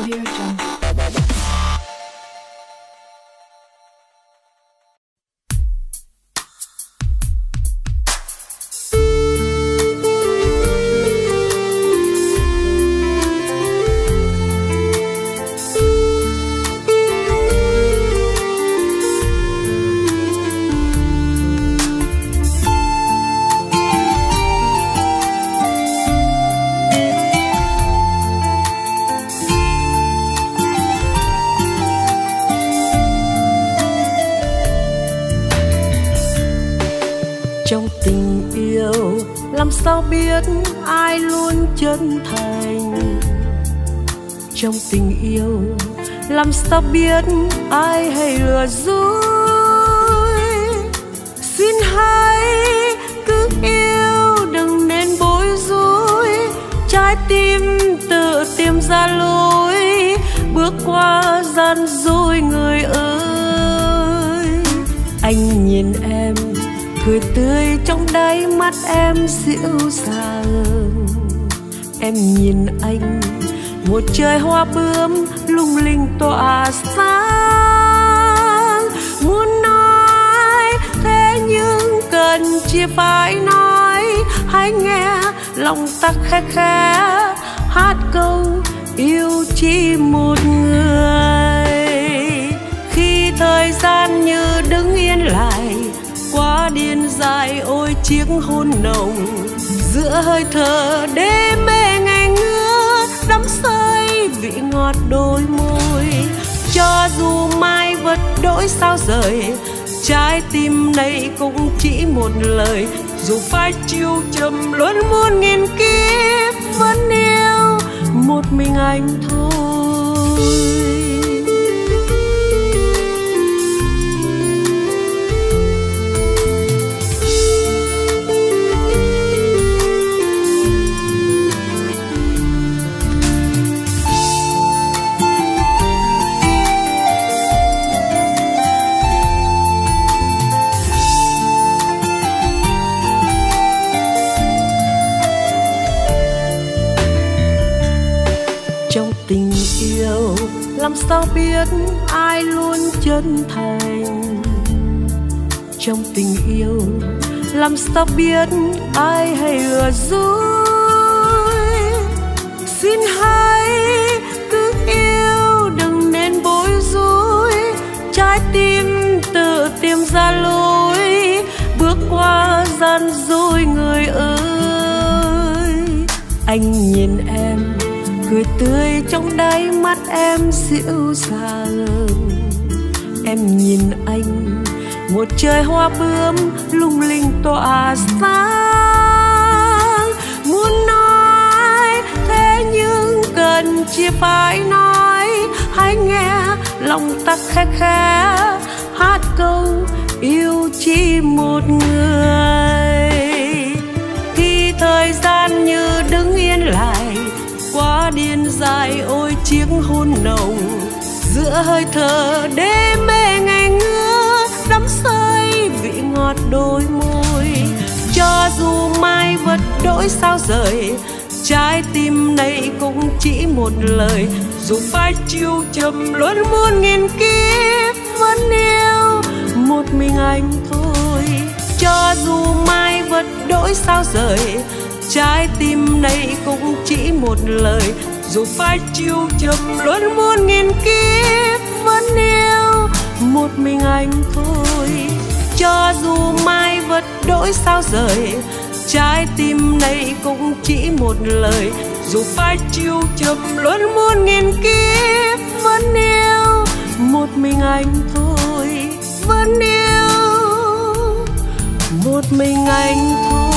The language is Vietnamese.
Audio Jungle. Trong tình yêu làm sao biết ai luôn chân thành. Trong tình yêu làm sao biết ai hay lừa dối. Xin hãy cứ yêu đừng nên bối rối. Trái tim tự tìm ra lối, bước qua gian dối người ơi. Anh nhìn em cười tươi trong đáy mắt em dịu dàng. Em nhìn anh một trời hoa bướm lung linh tỏa sáng. Muốn nói thế nhưng cần chỉ phải nói. Hãy nghe lòng ta khẽ khẽ hát câu yêu chỉ một người. Khi thời gian như đứng yên lại, quá điên dài ôi chiếc hôn nồng. Giữa hơi thở đê mê ngày ngứa, đắm say vị ngọt đôi môi. Cho dù mai vật đổi sao rời, trái tim này cũng chỉ một lời. Dù phải chiêu trầm luôn muôn nghìn kiếp, vẫn yêu một mình anh thôi. Trong tình yêu làm sao biết ai luôn chân thành. Trong tình yêu làm sao biết ai hay lừa dối. Xin hãy cứ yêu đừng nên bối rối. Trái tim tự tìm ra lối, bước qua gian dối người ơi. Anh nhìn em cười tươi trong đáy mắt em dịu dàng. Em nhìn anh một trời hoa bướm lung linh tỏa sáng. Muốn nói thế nhưng cần chỉ phải nói. Hãy nghe lòng ta khẽ khẽ hát câu yêu chỉ một người. Khi thời gian như đứng yên lại, quá điên dài ôi chiếc hôn nồng. Giữa hơi thở đê mê ngày ngứa, đắm say vị ngọt đôi môi. Cho dù mai vật đổi sao rời, trái tim này cũng chỉ một lời. Dù phải chiêu trầm luôn muôn nghìn kiếp, vẫn yêu một mình anh thôi. Cho dù mai vật đổi sao rời, trái tim này cũng chỉ một lời. Dù phải chiêu trầm luôn muôn nghìn kiếp, vẫn yêu một mình anh thôi. Cho dù mai vật đổi sao rời, trái tim này cũng chỉ một lời. Dù phải chiêu trầm luôn muôn nghìn kiếp, vẫn yêu một mình anh thôi. Vẫn yêu một mình anh thôi.